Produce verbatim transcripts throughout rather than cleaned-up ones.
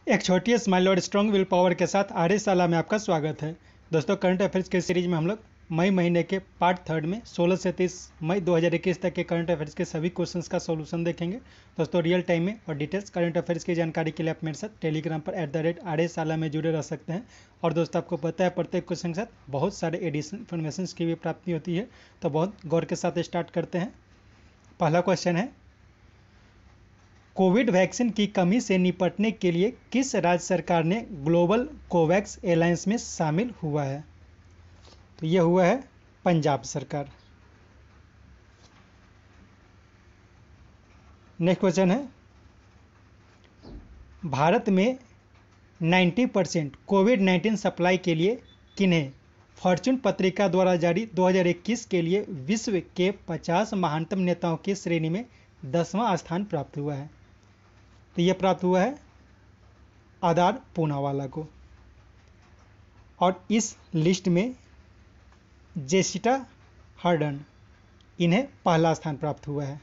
एक छोटी स्माइल और स्ट्रॉन्ग विल पावर के साथ आर्य शाला में आपका स्वागत है। दोस्तों, करंट अफेयर्स के सीरीज में हम लोग मई महीने के पार्ट थर्ड में सोलह से तीस मई दो हज़ार इक्कीस तक के करंट अफेयर्स के सभी क्वेश्चंस का सॉल्यूशन देखेंगे। दोस्तों, रियल टाइम में और डिटेल्स करंट अफेयर्स की जानकारी के लिए आप मेरे साथ टेलीग्राम पर एट द रेट आर्य शाला में जुड़े रह सकते हैं। और दोस्तों, आपको पता है प्रत्येक क्वेश्चन के साथ बहुत सारे एडिशनल इन्फॉर्मेशन की भी प्राप्ति होती है, तो बहुत गौर के साथ स्टार्ट करते हैं। पहला क्वेश्चन है, कोविड वैक्सीन की कमी से निपटने के लिए किस राज्य सरकार ने ग्लोबल कोवैक्स एलायंस में शामिल हुआ है? तो यह हुआ है पंजाब सरकार। नेक्स्ट क्वेश्चन है, भारत में नब्बे परसेंट कोविड नाइन्टीन सप्लाई के लिए किन्हें फॉर्च्यून पत्रिका द्वारा जारी दो हज़ार इक्कीस के लिए विश्व के पचास महानतम नेताओं की श्रेणी में दसवां स्थान प्राप्त हुआ है? तो यह प्राप्त हुआ है आदार पूनावाला को। और इस लिस्ट में जेसिटा हर्डन, इन्हें पहला स्थान प्राप्त हुआ है।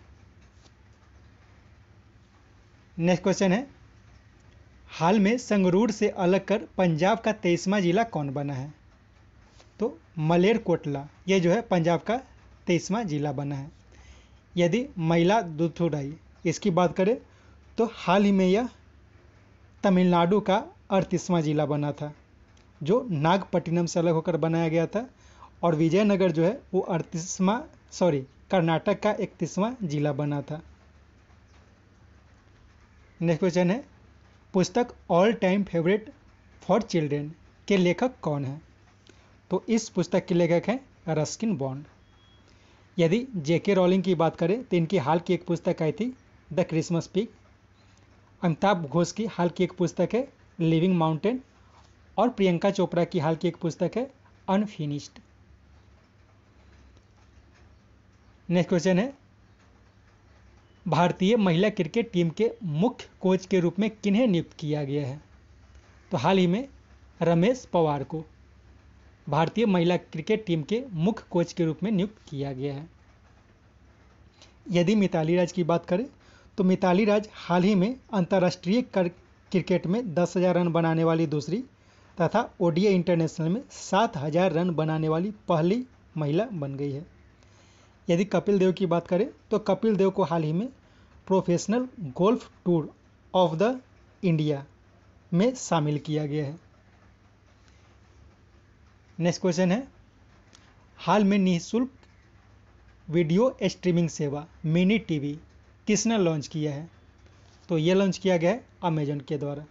नेक्स्ट क्वेश्चन है, हाल में संगरूर से अलग कर पंजाब का तेईसवां जिला कौन बना है? तो मलेरकोटला, ये जो है पंजाब का तेईसवां जिला बना है। यदि मयिलादुथुराई इसकी बात करें तो हाल ही में यह तमिलनाडु का अड़तीसवां जिला बना था, जो नागपट्टिनम से अलग होकर बनाया गया था। और विजयनगर जो है वो अड़तीसवां सॉरी कर्नाटक का इकतीसवां जिला बना था। नेक्स्ट क्वेश्चन है, पुस्तक all time favourite for children के लेखक कौन है? तो इस पुस्तक के लेखक हैं रस्किन बॉन्ड। यदि जेके रॉलिंग की बात करें तो इनकी हाल की एक पुस्तक आई थी the Christmas pig. Amitav Ghosh की हाल की एक पुस्तक है लिविंग माउंटेन। और प्रियंका चोपड़ा की हाल की एक पुस्तक है अनफिनिश्ड। नेक्स्ट क्वेश्चन है, भारतीय महिला क्रिकेट टीम के मुख्य कोच के रूप में किन्हें नियुक्त किया गया है? तो हाल ही में रमेश पवार को भारतीय महिला क्रिकेट टीम के मुख्य कोच के रूप में नियुक्त किया गया है। यदि मिताली राज की बात करें तो मिताली राज हाल ही में अंतर्राष्ट्रीय क्रिकेट में दस हज़ार रन बनाने वाली दूसरी तथा ओडीआई इंटरनेशनल में सात हज़ार रन बनाने वाली पहली महिला बन गई है। यदि कपिल देव की बात करें तो कपिल देव को हाल ही में professional golf tour of the India में शामिल किया गया है। नेक्स्ट क्वेश्चन है, हाल में निःशुल्क वीडियो स्ट्रीमिंग सेवा मिनी टीवी किसने लॉन्च किया है? तो यह लॉन्च किया गया है अमेजन के द्वारा।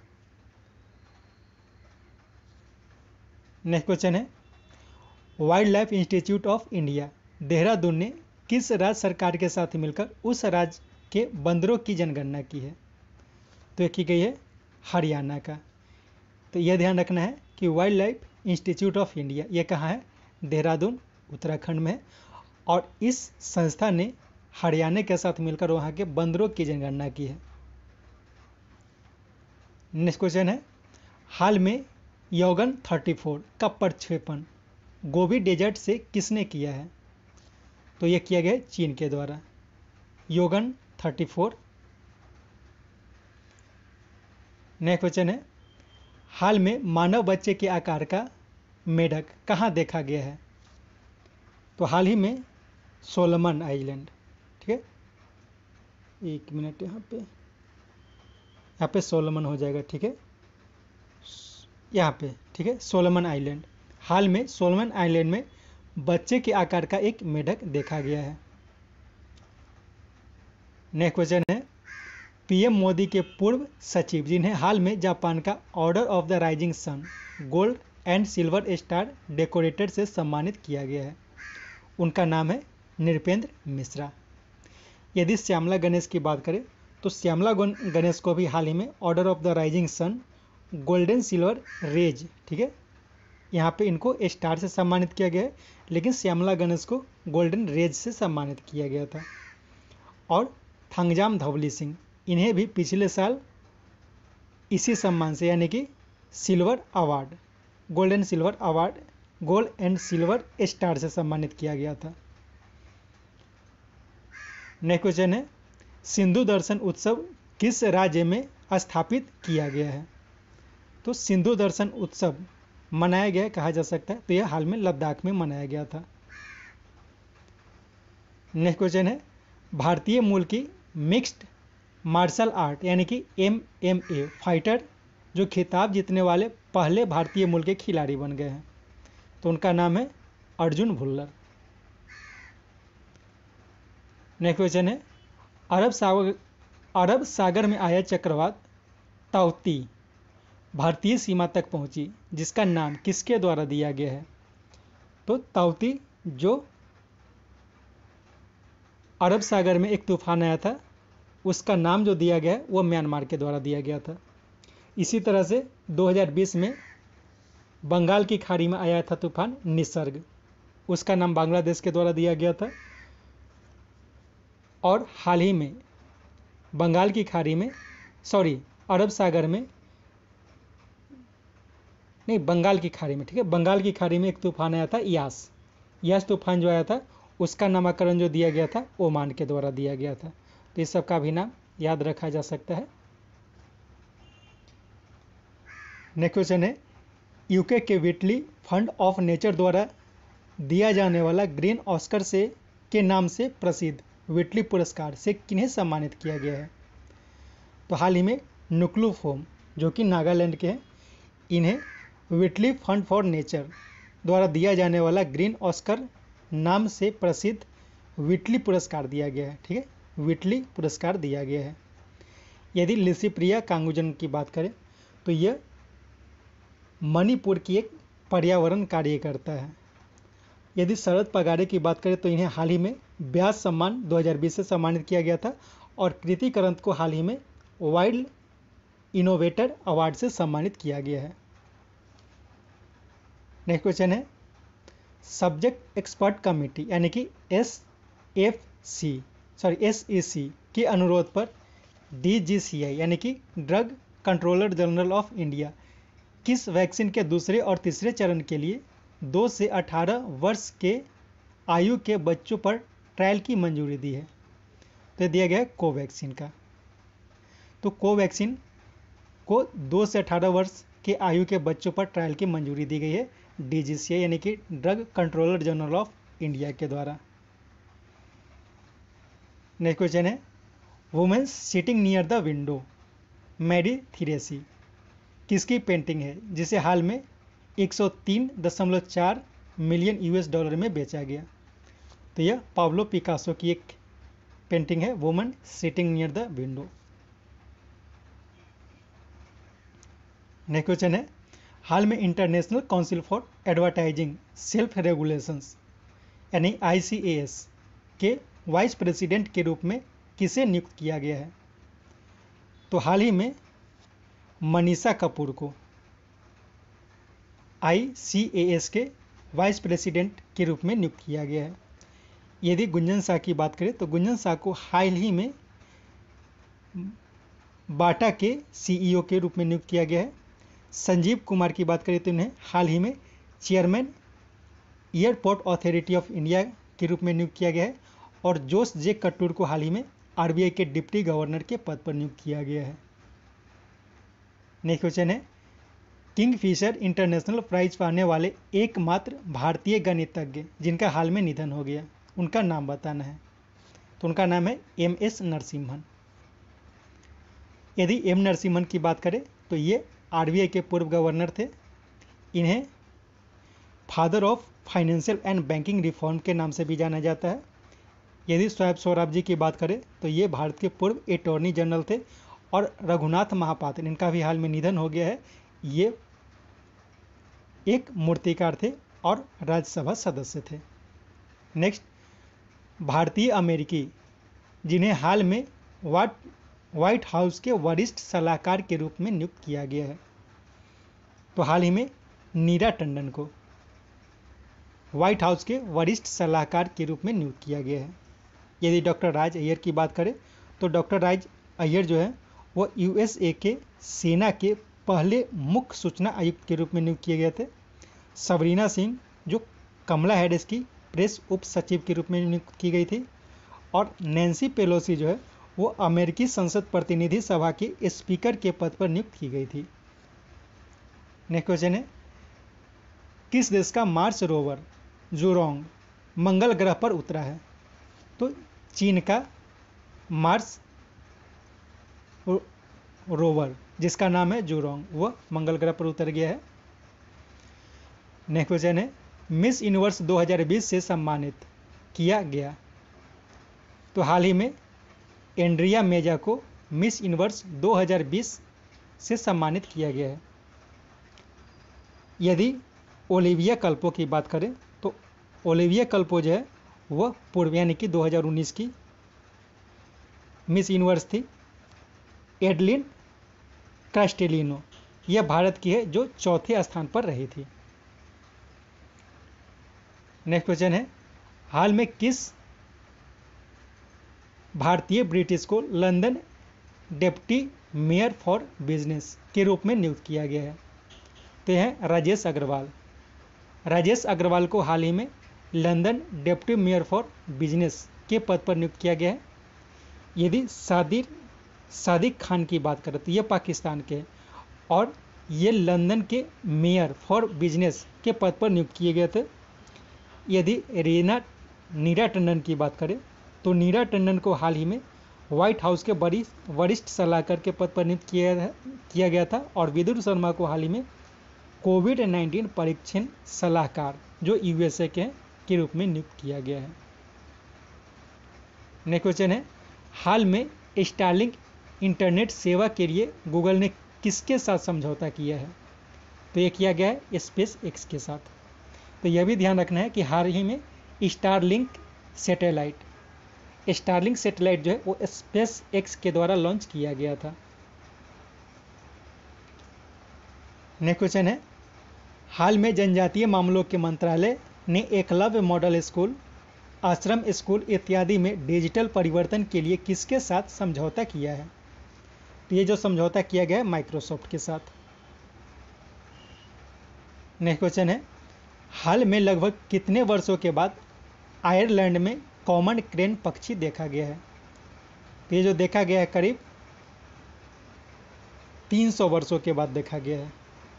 नेक्स्ट क्वेश्चन है, wildlife institute of India Dehradun ने किस राज्य सरकार के साथ मिलकर उस राज्य के बंदरों की जनगणना की है? तो ये की गई है हरियाणा का। तो यह ध्यान रखना है कि wildlife institute of India ये कहाँ है? देहरादून उत्तराखंड में है। और इस संस्था ने हरियाणा के साथ मिलकर वहाँ के बंदरों की जनगणना की है। नेक्स्ट क्वेश्चन है, हाल में योगन चौंतीस का प्रक्षेपण गोबी डेजर्ट से किसने किया है? तो यह किया गया चीन के द्वारा, योगन चौंतीस। नेक्स्ट क्वेश्चन है, हाल में मानव बच्चे के आकार का मेढक कहाँ देखा गया है? तो हाल ही में सोलोमन आइलैंड। ठीक है, एक मिनट, यहाँ पे यहाँ पे सोलोमन हो जाएगा। ठीक है, यहाँ पे ठीक है सोलोमन आइलैंड। हाल में सोलोमन आइलैंड में बच्चे के आकार का एक मेढक देखा गया है। नेक्स्ट क्वेश्चन है, पीएम मोदी के पूर्व सचिव जिन्हें हाल में जापान का order of the rising sun gold and silver star decorated से सम्मानित किया गया है, उनका नाम है नृपेंद्र मिश्रा। यदि श्यामला गणेश की बात करें तो श्यामला गणेश को भी हाल ही में order of the rising sun golden silver rays, ठीक है, यहाँ पे इनको स्टार से सम्मानित किया गया है, लेकिन श्यामला गणेश को गोल्डन रेज से सम्मानित किया गया था। और थंगजाम धवली सिंह, इन्हें भी पिछले साल इसी सम्मान से यानी कि silver award golden silver award gold and silver star से सम्मानित किया गया था। नेक्स्ट क्वेश्चन है, सिंधु दर्शन उत्सव किस राज्य में स्थापित किया गया है। तो सिंधु दर्शन उत्सव मनाया गया कहा जा सकता है, तो यह हाल में लद्दाख में मनाया गया था। नेक्स्ट क्वेश्चन है, भारतीय मूल की मिक्स्ड मार्शल आर्ट यानी कि एम एम ए फाइटर जो खिताब जीतने वाले पहले भारतीय मूल के खिलाड़ी बन गए हैं, तो उनका नाम है अर्जुन भुल्लर। नेक्स्ट क्वेश्चन है, अरब सागर अरब सागर में आया चक्रवात ताउती भारतीय सीमा तक पहुंची, जिसका नाम किसके द्वारा दिया गया है? तो ताउती जो अरब सागर में एक तूफान आया था, उसका नाम जो दिया गया है वो म्यांमार के द्वारा दिया गया था। इसी तरह से दो हज़ार बीस में बंगाल की खाड़ी में आया था तूफान निसर्ग, उसका नाम बांग्लादेश के द्वारा दिया गया था। और हाल ही में बंगाल की खाड़ी में सॉरी अरब सागर में नहीं बंगाल की खाड़ी में ठीक है बंगाल की खाड़ी में एक तूफान आया था यास यास तूफान जो आया था उसका नामकरण जो दिया गया था ओमान के द्वारा दिया गया था। तो इस सब का भी नाम याद रखा जा सकता है। नेक्स्ट क्वेश्चन है, यूके के व्हिटली फंड ऑफ नेचर द्वारा दिया जाने वाला ग्रीन ऑस्कर से के नाम से प्रसिद्ध व्हिटली पुरस्कार से किन्हें सम्मानित किया गया है? तो हाल ही में नुक्लू फोम जो कि नागालैंड के हैं, इन्हें व्हिटली फंड फॉर नेचर द्वारा दिया जाने वाला ग्रीन ऑस्कर नाम से प्रसिद्ध व्हिटली पुरस्कार दिया गया है। ठीक है, व्हिटली पुरस्कार दिया गया है। यदि लिसिप्रिया कांगुजन की बात करें तो यह मणिपुर की एक पर्यावरण कार्यकर्ता है। यदि शरद पगारे की बात करें तो इन्हें हाल ही में व्यास सम्मान दो हज़ार बीस से सम्मानित किया गया था और कृति करंत को हाल ही में वाइल्ड इनोवेटर अवार्ड से सम्मानित किया गया है। नेक्स्ट क्वेश्चन है, सब्जेक्ट एक्सपर्ट कमेटी यानी कि S F C sorry S E C के अनुरोध पर डी जी सी आई यानी कि drug controller general of India किस वैक्सीन के दूसरे और तीसरे चरण के लिए दो से अठारह वर्ष के आयु के बच्चों पर ट्रायल की मंजूरी दी है? तो दिया गया है कोवैक्सीन का। तो कोवैक्सीन को दो से अठारह वर्ष के आयु के बच्चों पर ट्रायल की मंजूरी दी गई है डी जी सी आई यानी कि drug controller general of India के द्वारा। नेक्स्ट क्वेश्चन है, women's sitting near the window Mary Theresa किसकी पेंटिंग है जिसे हाल में एक सौ तीन दशमलव चार मिलियन यूएस डॉलर में बेचा गया? तो यह पाब्लो पिकासो की एक पेंटिंग है, woman sitting near the window. Next question है, हाल में international council for advertising self regulations यानी आई सी ए एस के वाइस प्रेसिडेंट के रूप में किसे नियुक्त किया गया है? तो हाल ही में मनीषा कपूर को आई सी ए एस के वाइस प्रेसिडेंट के रूप में नियुक्त किया गया है। यदि गुंजन शाह की बात करें तो गुंजन शाह को हाल ही में बाटा के सी ई ओ के रूप में नियुक्त किया गया है। संजीव कुमार की बात करें तो उन्हें हाल ही में chairman airport authority of India के रूप में नियुक्त किया गया है और जोश जे कट्टूर को हाल ही में आर बी आई के डिप्टी गवर्नर के पद पर नियुक्त किया गया है। नेक्स्ट क्वेश्चन है, किंगफिशर इंटरनेशनल प्राइज पाने वाले एकमात्र भारतीय गणितज्ञ जिनका हाल में निधन हो गया, उनका नाम बताना है। तो उनका नाम है एम एस नरसिम्हन। यदि एम नरसिम्हन की बात करें तो ये आर बी आई के पूर्व गवर्नर थे। इन्हें father of financial and banking reform के नाम से भी जाना जाता है। यदि शोएब सोहराब जी की बात करें तो ये भारत के पूर्व अटॉर्नी जनरल थे और रघुनाथ महापात्र इनका भी हाल में निधन हो गया है। ये एक मूर्तिकार थे और राज्यसभा सदस्य थे। नेक्स्ट, भारतीय अमेरिकी जिन्हें हाल में वाट व्हाइट हाउस के वरिष्ठ सलाहकार के रूप में नियुक्त किया गया है। तो हाल ही में नीरा टंडन को व्हाइट हाउस के वरिष्ठ सलाहकार के रूप में नियुक्त किया गया है। यदि डॉक्टर राज अय्यर की बात करें तो डॉक्टर राज अय्यर जो है वो यू एस ए के सेना के पहले मुख्य सूचना आयुक्त के रूप में नियुक्त किए गए थे। सबरीना सिंह जो कमला हैरिस की प्रेस उप सचिव के रूप में नियुक्त की गई थी और नैन्सी पेलोसी जो है वो अमेरिकी संसद प्रतिनिधि सभा की स्पीकर के पद पर नियुक्त की गई थी। नेक्स्ट क्वेश्चन है, किस देश का मार्स रोवर जुरोंग मंगल ग्रह पर उतरा है? तो चीन का मार्स रोवर जिसका नाम है जुरोंग वह मंगल ग्रह पर उतर गया है। नेक्स्ट क्वेश्चन है, मिस यूनिवर्स दो हज़ार बीस से सम्मानित किया गया। तो हाल ही में एंड्रिया मेजा को मिस यूनिवर्स दो हज़ार बीस से सम्मानित किया गया है। यदि ओलिविया कल्पो की बात करें तो ओलिविया कल्पो जो है वह पूर्व यानी कि दो हज़ार उन्नीस की मिस यूनिवर्स थी। एडलिन कास्टेलिनो यह भारत की है जो चौथे स्थान पर रही थी। नेक्स्ट क्वेश्चन है, हाल में किस भारतीय ब्रिटिश को London deputy mayor for business के रूप में नियुक्त किया गया है? तो यह राजेश अग्रवाल। राजेश अग्रवाल को हाल ही में London deputy mayor for business के पद पर नियुक्त किया गया है। यदि सादिक सादिक खान की बात करें तो ये पाकिस्तान के और ये लंदन के मेयर फॉर बिजनेस के पद पर नियुक्त किए गए थे। यदि रीना नीरा टंडन की बात करें तो नीरा टंडन को हाल ही में व्हाइट हाउस के बड़ी वरिष्ठ सलाहकार के पद पर नियुक्त किया किया गया था और विदुर शर्मा को हाल ही में कोविड नाइन्टीन परीक्षण सलाहकार जो यूएसए के के रूप में नियुक्त किया गया है। नेक्स्ट क्वेश्चन है, हाल में स्टारलिंक इंटरनेट सेवा के लिए गूगल ने किसके साथ समझौता किया है? तो ये किया गया है स्पेस एक्स के साथ। तो यह भी ध्यान रखना है कि हाल ही में स्टारलिंक सैटेलाइट स्टारलिंक सैटेलाइट जो है वो स्पेस एक्स के द्वारा लॉन्च किया गया था। नेक्स्ट क्वेश्चन है, हाल में जनजातीय मामलों के मंत्रालय ने Eklavya model school, ashram school इत्यादि में डिजिटल परिवर्तन के लिए किसके साथ समझौता किया है? तो ये जो समझौता किया गया है माइक्रोसॉफ्ट के साथ। नेक्स्ट क्वेश्चन है, हाल में लगभग कितने वर्षों के बाद आयरलैंड में कॉमन क्रेन पक्षी देखा गया है? तो ये जो देखा गया है करीब तीन सौ वर्षों के बाद देखा गया है।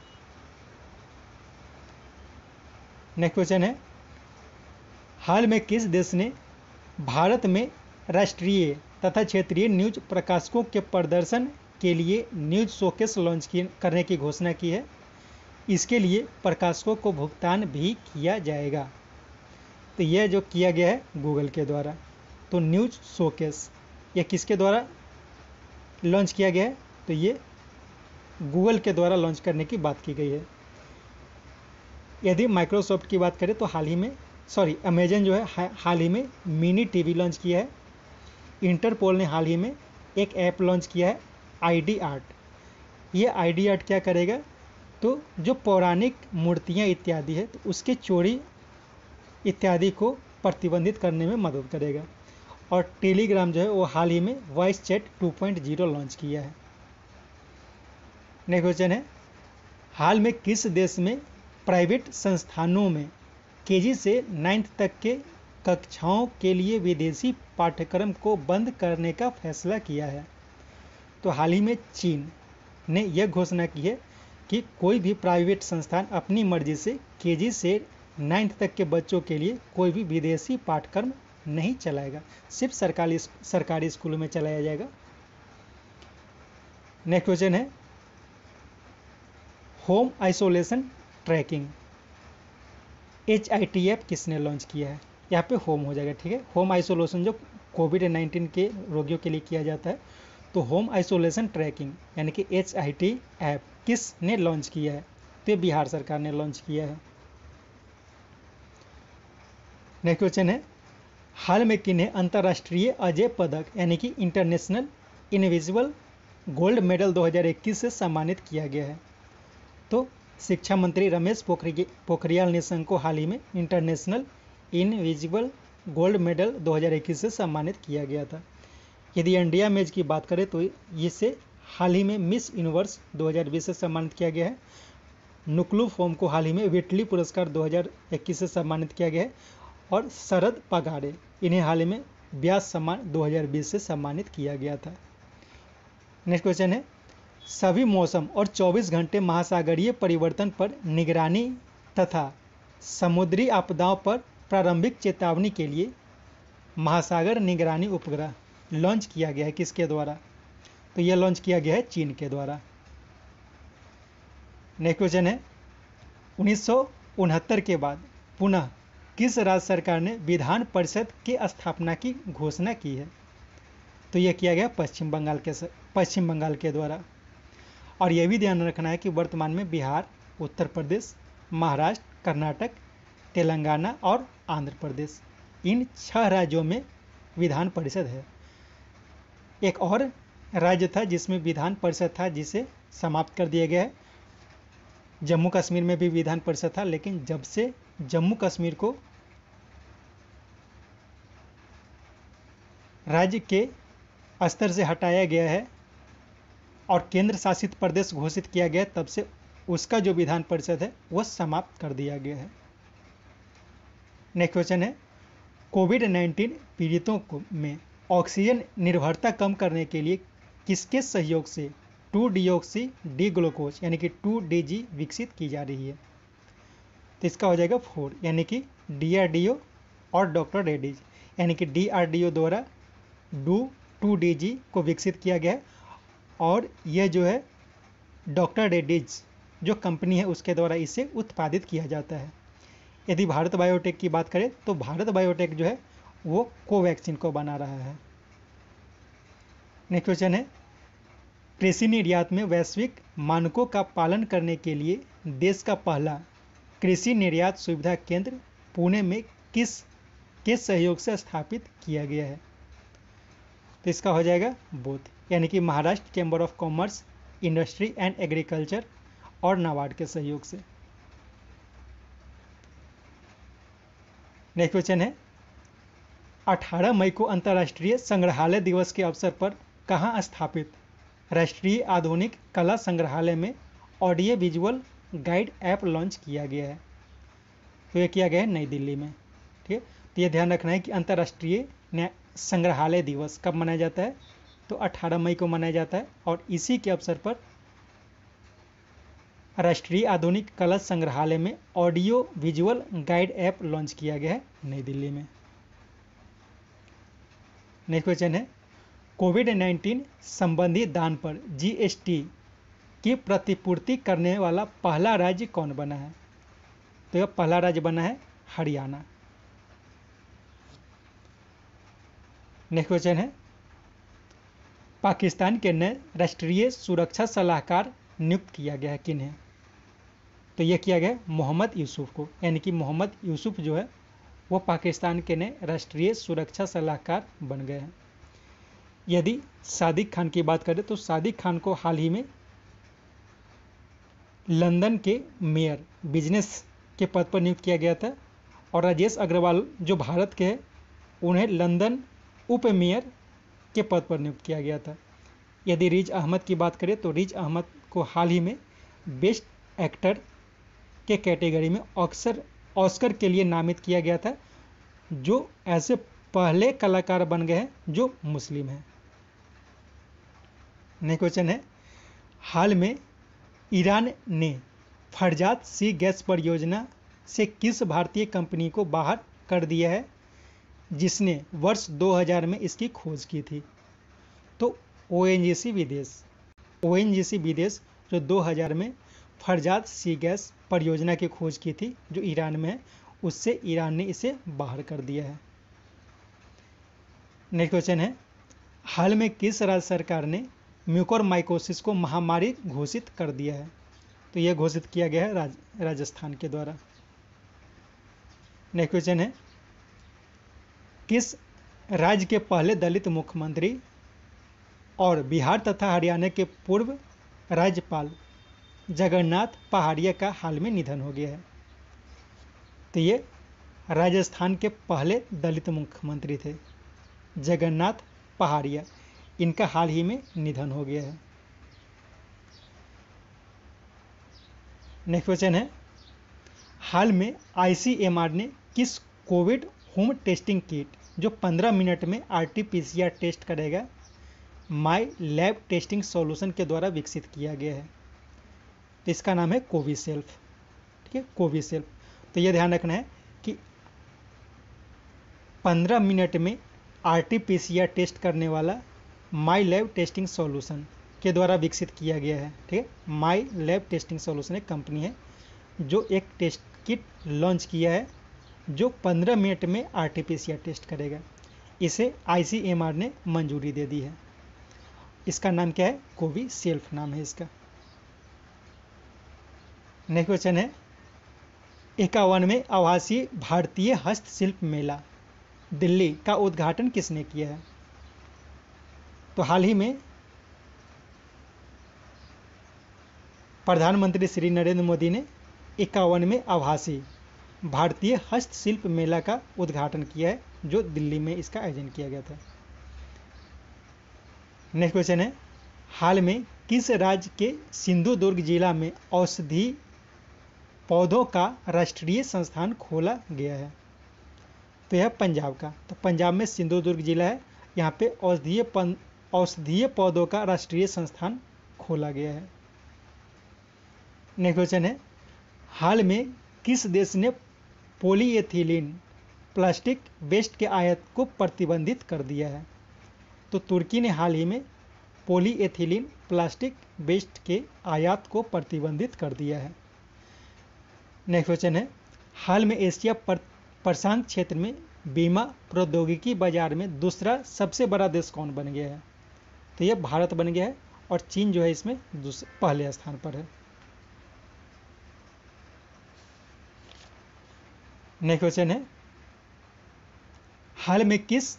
नेक्स्ट क्वेश्चन है, हाल में किस देश ने भारत में राष्ट्रीय तथा क्षेत्रीय न्यूज प्रकाशकों के प्रदर्शन के लिए न्यूज शोकेस लॉन्च करने की घोषणा की है? इसके लिए प्रकाशकों को भुगतान भी किया जाएगा। तो यह जो किया गया है गूगल के द्वारा। तो न्यूज शोकेस यह किसके द्वारा लॉन्च किया गया है? तो ये गूगल के द्वारा लॉन्च करने की बात की गई है। यदि माइक्रोसॉफ्ट की बात करें तो हाल ही में सॉरी अमेजन जो है हाल ही में मिनी टीवी लॉन्च किया है। इंटरपोल ने हाल ही में एक ऐप लॉन्च किया है आईडी आर्ट। ये आईडी आर्ट क्या करेगा? तो जो पौराणिक मूर्तियाँ इत्यादि है तो उसके चोरी इत्यादि को प्रतिबंधित करने में मदद करेगा। और टेलीग्राम जो है वो हाल ही में voice chat two point zero launch किया है। नेक्स्ट क्वेश्चन है, हाल में किस देश में प्राइवेट संस्थानों में केजी से नाइन्थ तक के कक्षाओं के लिए विदेशी पाठ्यक्रम को बंद करने का फैसला किया है? तो हाल ही में चीन ने यह घोषणा की है कि कोई भी प्राइवेट संस्थान अपनी मर्जी से केजी से नाइन्थ तक के बच्चों के लिए कोई भी विदेशी पाठ्यक्रम नहीं चलाएगा, सिर्फ सरकारी सरकारी स्कूलों में चलाया जाएगा। नेक्स्ट क्वेश्चन है, home isolation tracking H I T F किसने लॉन्च किया है? यहाँ पे होम हो जाएगा, ठीक है। होम आइसोलेशन जो कोविड नाइन्टीन के रोगियों के लिए किया जाता है, तो होम आइसोलेशन ट्रैकिंग यानी कि एच आई टी ऐप किसने लॉन्च किया है? तो ये बिहार सरकार ने लॉन्च किया है। नेक्स्ट क्वेश्चन है, हाल में किन्हें अंतर्राष्ट्रीय अजय पदक यानी कि इंटरनेशनल इनविजिबल गोल्ड मेडल दो हज़ार इक्कीस से सम्मानित किया गया है? तो शिक्षा मंत्री रमेश पोखरियाल निशंक को हाल ही में इंटरनेशनल इनविजिबल गोल्ड मेडल दो हज़ार इक्कीस से सम्मानित किया गया था। यदि इंडिया मेज की बात करें तो इसे हाल ही में मिस यूनिवर्स दो हज़ार बीस से सम्मानित किया गया है। नुकलू फोम को हाल ही में विटली पुरस्कार दो हज़ार इक्कीस से सम्मानित किया गया है और शरद पगारे इन्हें हाल ही में व्यास सम्मान दो हज़ार बीस से सम्मानित किया गया था। नेक्स्ट क्वेश्चन है, सभी मौसम और चौबीस घंटे महासागरीय परिवर्तन पर निगरानी तथा समुद्री आपदाओं पर प्रारंभिक चेतावनी के लिए महासागर निगरानी उपग्रह लॉन्च किया गया है किसके द्वारा? तो यह लॉन्च किया गया है चीन के द्वारा। नेक्स्ट क्वेश्चन है, उन्नीस सौ उनहत्तर के बाद पुनः किस राज्य सरकार ने विधान परिषद की स्थापना की घोषणा की है? तो यह किया गया पश्चिम बंगाल के पश्चिम बंगाल के द्वारा। और यह भी ध्यान रखना है कि वर्तमान में बिहार, उत्तर प्रदेश, महाराष्ट्र, कर्नाटक, तेलंगाना और आंध्र प्रदेश, इन छह राज्यों में विधान परिषद है। एक और राज्य था जिसमें विधान परिषद था जिसे समाप्त कर दिया गया है। जम्मू कश्मीर में भी विधान परिषद था, लेकिन जब से जम्मू कश्मीर को राज्य के स्तर से हटाया गया है और केंद्र शासित प्रदेश घोषित किया गया, तब से उसका जो विधान परिषद है वह समाप्त कर दिया गया है। नेक्स्ट क्वेश्चन है, कोविड नाइन्टीन पीड़ितों को में ऑक्सीजन निर्भरता कम करने के लिए किसके सहयोग से टू डिऑक्सी डी ग्लूकोज यानी कि टू डी जी विकसित की जा रही है? तो इसका हो जाएगा फोर, यानी कि डी आर डी ओ और डॉक्टर रेड्डीज, यानी कि डी आर डी ओ द्वारा डू टू डी जी को विकसित किया गया है और यह जो है डॉक्टर रेड्डीज जो कंपनी है उसके द्वारा इसे उत्पादित किया जाता है। यदि भारत बायोटेक की बात करें तो भारत बायोटेक जो है वो कोवैक्सीन को बना रहा है। नेक्स्ट क्वेश्चन है, कृषि निर्यात में वैश्विक मानकों का पालन करने के लिए देश का पहला कृषि निर्यात सुविधा केंद्र पुणे में किस के सहयोग से स्थापित किया गया है? तो इसका हो जाएगा बोथ, यानी कि Maharashtra chamber of commerce, industry and agriculture और नाबार्ड के सहयोग से। नेक्स्ट क्वेश्चन है, अठारह मई को अंतर्राष्ट्रीय संग्रहालय दिवस के अवसर पर कहाँ स्थापित राष्ट्रीय आधुनिक कला संग्रहालय में audio visual guide app launch किया गया है? तो यह किया गया है नई दिल्ली में। ठीक है, तो यह ध्यान रखना है कि अंतर्राष्ट्रीय संग्रहालय दिवस कब मनाया जाता है? तो अठारह मई को मनाया जाता है और इसी के अवसर पर राष्ट्रीय आधुनिक कला संग्रहालय में audio visual guide app launch किया गया है नई दिल्ली में। नेक्स्ट क्वेश्चन है, कोविड नाइन्टीन संबंधी दान पर जी एस टी की प्रतिपूर्ति करने वाला पहला राज्य कौन बना है? तो यह पहला राज्य बना है हरियाणा। नेक्स्ट क्वेश्चन है, पाकिस्तान के नए राष्ट्रीय सुरक्षा सलाहकार नियुक्त किया गया है किन्हें? तो यह किया गया मोहम्मद यूसुफ को, यानी कि मोहम्मद यूसुफ जो है वो पाकिस्तान के नए राष्ट्रीय सुरक्षा सलाहकार बन गए हैं। यदि सादिक खान की बात करें तो सादिक खान को हाल ही में लंदन के मेयर बिजनेस के पद पर नियुक्त किया गया था और राजेश अग्रवाल जो भारत के हैं उन्हें लंदन उप मेयर के पद पर नियुक्त किया गया था। यदि रिज अहमद की बात करें तो रिज अहमद को हाल ही में बेस्ट एक्टर के कैटेगरी में ऑस्कर ऑस्कर के लिए नामित किया गया था, जो ऐसे पहले कलाकार बन गए हैं जो मुस्लिम हैं। नेक्स्ट क्वेश्चन है, हाल में ईरान ने फरजात सी गैस परियोजना से किस भारतीय कंपनी को बाहर कर दिया है जिसने वर्ष दो हज़ार में इसकी खोज की थी? तो ओ एन जी सी विदेश ओ एन जी सी विदेश जो दो हज़ार में फरजात सी गैस परियोजना की खोज की थी जो ईरान में है, उससे ईरान ने इसे बाहर कर दिया है। नेक्स्ट क्वेश्चन है, हाल में किस राज्य सरकार ने म्यूकोरमाइकोसिस को महामारी घोषित कर दिया है? तो यह घोषित किया गया है राज, राजस्थान के द्वारा। नेक्स्ट क्वेश्चन है, किस राज्य के पहले दलित मुख्यमंत्री और बिहार तथा हरियाणा के पूर्व राज्यपाल जगन्नाथ पहाड़िया का हाल में निधन हो गया है? तो ये राजस्थान के पहले दलित मुख्यमंत्री थे जगन्नाथ पहाड़िया, इनका हाल ही में निधन हो गया है। नेक्स्ट क्वेश्चन है, हाल में आई सी एम आर ने किस कोविड होम टेस्टिंग किट जो पंद्रह मिनट में R T P C R test करेगा माई लैब टेस्टिंग सॉल्यूशन के द्वारा विकसित किया गया है। तो इसका नाम है कोविसेल्फ। ठीक है, कोविसेल्फ। तो ये ध्यान रखना है कि पंद्रह मिनट में R T P C R test करने वाला माई लैब टेस्टिंग सॉल्यूशन के द्वारा विकसित किया गया है। ठीक है, माई लैब टेस्टिंग सॉल्यूशन एक कंपनी है जो एक टेस्ट किट लॉन्च किया है जो पंद्रह मिनट में R T P C R test करेगा। इसे आई सी एम आर ने मंजूरी दे दी है। इसका नाम क्या है? कोविसेल्फ नाम है इसका। नेक्स्ट क्वेश्चन है, इक्यावनवें आवासीय भारतीय हस्तशिल्प मेला दिल्ली का उद्घाटन किसने किया है? तो हाल ही में प्रधानमंत्री श्री नरेंद्र मोदी ने इक्यावनवें आभासी भारतीय हस्तशिल्प मेला का उद्घाटन किया है जो दिल्ली में इसका आयोजन किया गया था। नेक्स्ट क्वेश्चन है, हाल में किस राज्य के सिंधुदुर्ग जिला में औषधि पौधों का राष्ट्रीय संस्थान खोला गया है? तो यह पंजाब का। तो पंजाब में सिंधुदुर्ग जिला है, यहाँ पे औषधीय औषधीय पौधों का राष्ट्रीय संस्थान खोला गया है। नेक्स्ट क्वेश्चन है, हाल में किस देश ने पॉलीएथिलीन प्लास्टिक वेस्ट के आयात को प्रतिबंधित कर दिया है? तो तुर्की ने हाल ही में पॉलीएथिलीन प्लास्टिक वेस्ट के आयात को प्रतिबंधित कर दिया है। नेक्स्ट क्वेश्चन है, हाल में एशिया प्रशांत क्षेत्र में बीमा प्रौद्योगिकी बाजार में दूसरा सबसे बड़ा देश कौन बन गया है? तो यह भारत बन गया है और चीन जो है इसमें पहले स्थान पर है। नेक्स्ट क्वेश्चन है, हाल में किस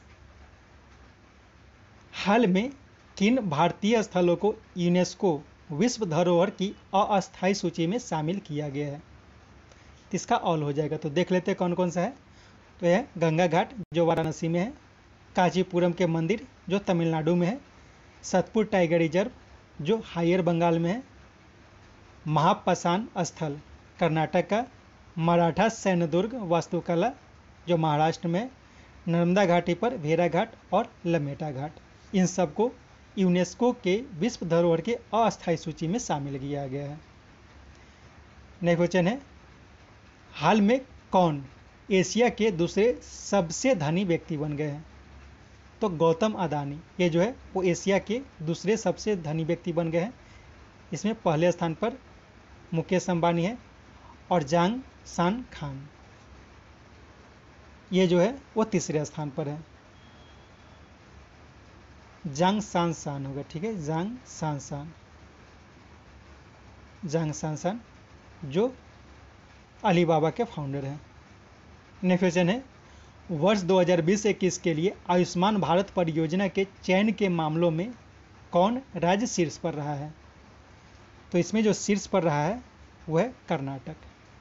हाल में किन भारतीय स्थलों को यूनेस्को विश्व धरोहर की अस्थायी सूची में शामिल किया गया है? इसका ऑल हो जाएगा। तो देख लेते हैं कौन कौन सा है। तो यह गंगा घाट जो वाराणसी में है, कांचीपुरम के मंदिर जो तमिलनाडु में है, सतपुर टाइगर रिजर्व जो हायर बंगाल में है, महापाषाण स्थल कर्नाटक का, मराठा सैन्यदुर्ग वास्तुकला जो महाराष्ट्र में है, नर्मदा घाटी पर भेरा घाट और लमेटा घाट, इन सबको यूनेस्को के विश्व धरोहर के अस्थायी सूची में शामिल किया गया है। नेक्स्ट क्वेश्चन है, हाल में कौन एशिया के दूसरे सबसे धनी व्यक्ति बन गए हैं? तो गौतम अदानी ये जो है वो एशिया के दूसरे सबसे धनी व्यक्ति बन गए हैं। इसमें पहले स्थान पर मुकेश अंबानी है और जांग सान खान ये जो है वो तीसरे स्थान पर है। जांग सान सान होगा, ठीक है, जांग सान सान जांग सान सान जो अलीबाबा के फाउंडर हैं। नेक्स्ट क्वेश्चन है, वर्ष दो हज़ार बीस इक्कीस के लिए आयुष्मान भारत परियोजना के चयन के मामलों में कौन राज्य शीर्ष पर रहा है? तो इसमें जो शीर्ष पर रहा है वह है कर्नाटक।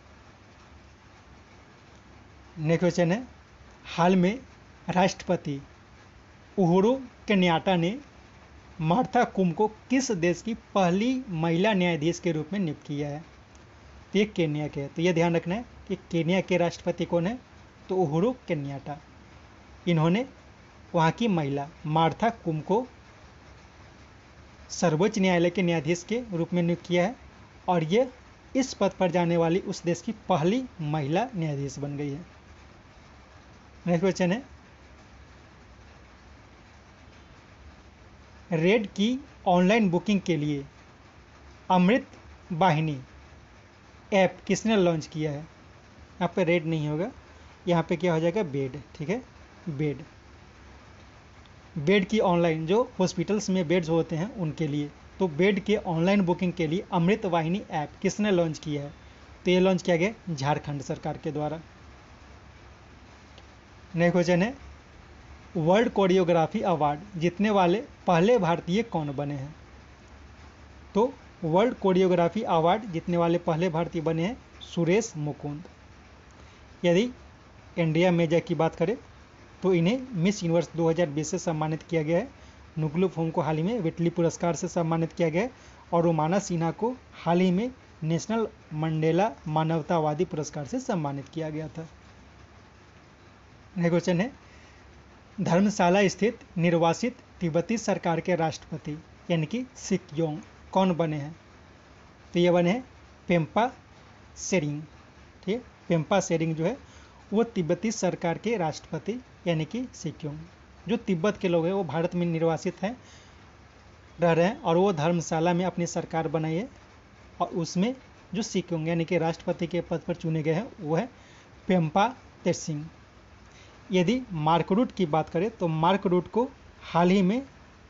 नेक्स्ट क्वेश्चन है, हाल में राष्ट्रपति उहुरु केन्याटा ने मार्था कुम को किस देश की पहली महिला न्यायाधीश के रूप में नियुक्त किया है? तो ये केन्या के है। तो ये ध्यान रखना है कि केन्या के राष्ट्रपति कौन है? तो उहुरु केन्याटा। इन्होंने वहाँ की महिला मार्था कुम को सर्वोच्च न्यायालय के न्यायाधीश के रूप में नियुक्त किया है और ये इस पद पर जाने वाली उस देश की पहली महिला न्यायाधीश बन गई है। नेक्स्ट क्वेश्चन है, रेड की ऑनलाइन बुकिंग के लिए अमृत वाहिनी ऐप किसने लॉन्च किया है? यहाँ पे रेड नहीं होगा, यहाँ पे क्या हो जाएगा? बेड। ठीक है, बेड बेड की ऑनलाइन जो हॉस्पिटल्स में बेड्स होते हैं उनके लिए, तो बेड के ऑनलाइन बुकिंग के लिए अमृत वाहिनी ऐप किसने लॉन्च किया है? तो ये लॉन्च किया गया झारखंड सरकार के द्वारा। नेक्स्ट क्वेश्चन है, वर्ल्ड कोरियोग्राफी अवार्ड जीतने वाले पहले भारतीय कौन बने हैं? तो वर्ल्ड कोरियोग्राफी अवार्ड जीतने वाले पहले भारतीय बने हैं सुरेश मुकुंद। यदि इंडिया मेजर की बात करें तो इन्हें मिस यूनिवर्स दो हज़ार बीस से सम्मानित किया गया है। नुगलू फोम को हाल ही में विटली पुरस्कार से सम्मानित किया गया है और रोमाना सिन्हा को हाल ही में नेशनल मंडेला मानवतावादी पुरस्कार से सम्मानित किया गया था। नेक्स्ट क्वेश्चन है, धर्मशाला स्थित निर्वासित तिब्बती सरकार के राष्ट्रपति यानी कि सिक्योंग कौन बने हैं? तो ये बने हैं पेम्पा सेरिंग। ठीक है, पेम्पा सेरिंग जो है वो तिब्बती सरकार के राष्ट्रपति यानी कि सिक्योंग। जो तिब्बत के लोग हैं वो भारत में निर्वासित हैं, रह रहे हैं, और वो धर्मशाला में अपनी सरकार बनाई है, और उसमें जो सिक्योंग यानी कि राष्ट्रपति के पद पर चुने गए हैं वो है पेम्पा तेरसिंग। यदि मार्क रूट की बात करें तो मार्क रूट को हाल ही में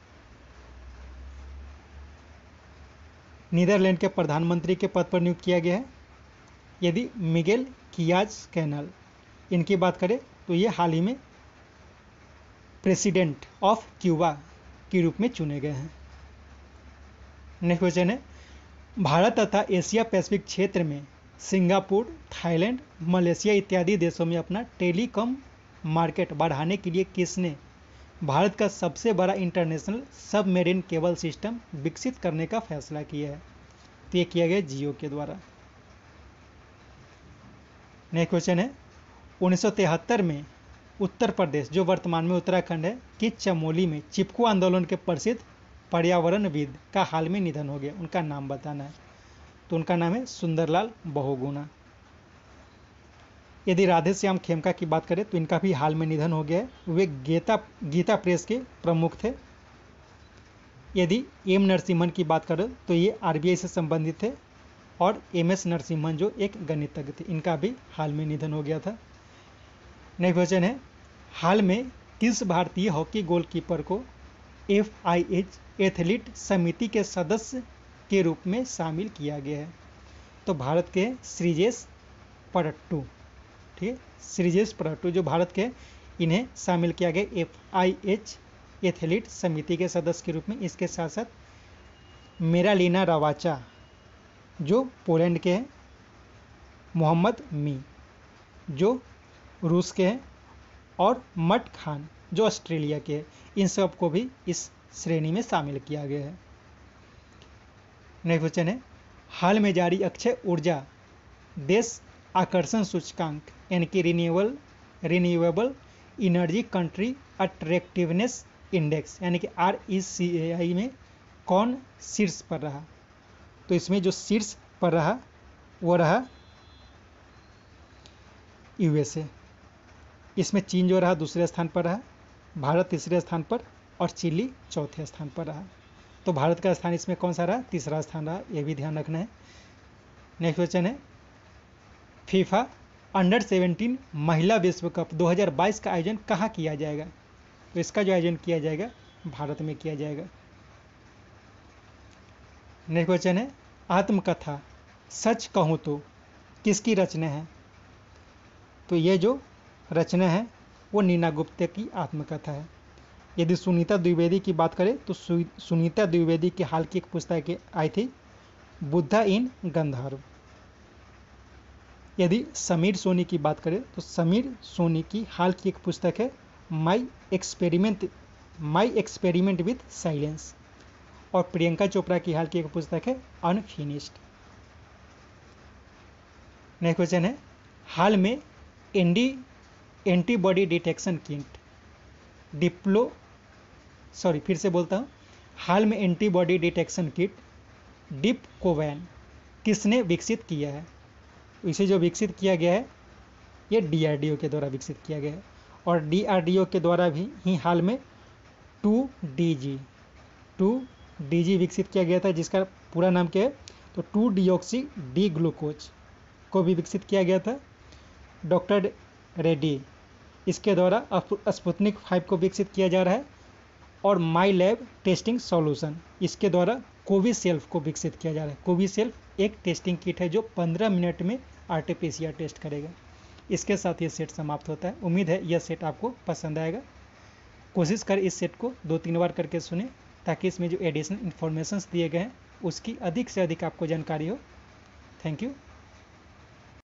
नीदरलैंड के प्रधानमंत्री के पद पर नियुक्त किया गया है। यदि मिगेल कियाज कैनल इनकी बात करें तो ये हाल ही में प्रेसिडेंट ऑफ क्यूबा के रूप में चुने गए हैं। नेक्स्ट क्वेश्चन है, भारत तथा एशिया पैसिफिक क्षेत्र में सिंगापुर, थाईलैंड, मलेशिया इत्यादि देशों में अपना टेलीकॉम मार्केट बढ़ाने के लिए किसने भारत का सबसे बड़ा इंटरनेशनल सबमेरीन केबल सिस्टम विकसित करने का फैसला किया है? तो ये किया गया जियो के द्वारा। नेक्स्ट क्वेश्चन है, उन्नीस सौ तिहत्तर में उत्तर प्रदेश जो वर्तमान में उत्तराखंड है कि चमोली में चिपको आंदोलन के प्रसिद्ध पर्यावरणविद का हाल में निधन हो गया, उनका नाम बताना है। तो उनका नाम है सुंदरलाल बहुगुणा। यदि राधे श्याम खेमका की बात करें तो इनका भी हाल में निधन हो गया है, वे गीता गीता प्रेस के प्रमुख थे। यदि एम नरसिम्हन की बात करें तो ये आरबीआई से संबंधित थे, और एम एस नरसिम्हन जो एक गणितज्ञ थे, इनका भी हाल में निधन हो गया था। नेक्स्ट क्वेश्चन है, हाल में किस भारतीय हॉकी गोलकीपर को एफ आई एच एथलीट समिति के सदस्य के रूप में शामिल किया गया है? तो भारत के श्रीजेश परट्टू। ठीक है, श्रीजेश परट्टू जो भारत के, इन्हें शामिल किया गया एफ आई एच एथलीट समिति के सदस्य के रूप में। इसके साथ साथ मेरालिना रावाचा जो पोलैंड के हैं, मोहम्मद मी जो रूस के हैं, और मट खान जो ऑस्ट्रेलिया के हैं, इन सब को भी इस श्रेणी में शामिल किया गया है। नेक्स्ट क्वेश्चन है, हाल में जारी अक्षय ऊर्जा देश आकर्षण सूचकांक यानी कि renewable renewable energy country attractiveness index यानी कि आर ई सी ए आई में कौन शीर्ष पर रहा? तो इसमें जो शीर्ष पर रहा वो रहा यूएसए। इसमें चीन जो रहा दूसरे स्थान पर रहा, भारत तीसरे स्थान पर, और चिली चौथे स्थान पर रहा। तो भारत का स्थान इसमें कौन सा रहा? तीसरा स्थान रहा, यह भी ध्यान रखना है। नेक्स्ट क्वेश्चन है, फीफा अंडर सेवेंटीन महिला विश्व कप दो हज़ार बाईस का आयोजन कहाँ किया जाएगा? तो इसका जो आयोजन किया जाएगा भारत में किया जाएगा। नेक्स्ट क्वेश्चन है, आत्मकथा सच कहूँ तो किसकी रचना है? तो ये जो रचना है वो नीना गुप्ते की आत्मकथा है। यदि सुनीता द्विवेदी की बात करें तो सुनीता द्विवेदी की हाल की एक पुस्तक आई थी, बुद्धा इन गंधर्व। यदि समीर सोनी की बात करें तो समीर सोनी की हाल की एक पुस्तक है my experiment my experiment with silence, और प्रियंका चोपड़ा की हाल की एक पुस्तक है अनफिनिश्ड। नेक्स्ट क्वेश्चन है, हाल में ND antibody detection kit diplo sorry फिर से बोलता हूँ हाल में antibody detection kit Dipcovan किसने विकसित किया है? इसे जो विकसित किया गया है ये डीआरडीओ के द्वारा विकसित किया गया है, और डीआरडीओ के द्वारा भी ही हाल में two D G two D G विकसित किया गया था, जिसका पूरा नाम क्या है? तो टू डीऑक्सी डी ग्लूकोज को भी विकसित किया गया था। डॉक्टर रेड्डी इसके द्वारा स्पुतनिक फाइव को विकसित किया जा रहा है, और माई लैब टेस्टिंग सॉल्यूशन इसके द्वारा कोविसेल्फ को विकसित किया जा रहा है। कोविसेल्फ एक टेस्टिंग किट है जो पंद्रह मिनट में R T P C R test करेगा। इसके साथ ये सेट समाप्त होता है। उम्मीद है यह सेट आपको पसंद आएगा। कोशिश कर इस सेट को दो तीन बार करके सुने, ताकि इसमें जो एडिशनल इन्फॉर्मेशन दिए गए हैं उसकी अधिक से अधिक आपको जानकारी हो। Thank you.